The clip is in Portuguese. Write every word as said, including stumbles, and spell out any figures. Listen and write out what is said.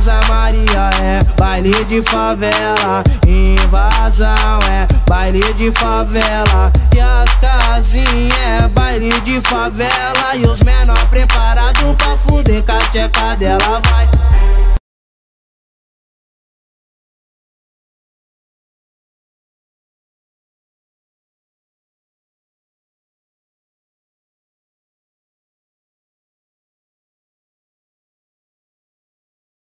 Rosa Maria é baile de favela, invasão é baile de favela, e as casinhas é baile de favela, e os menor preparado pra fuder com a tcheca dela vai.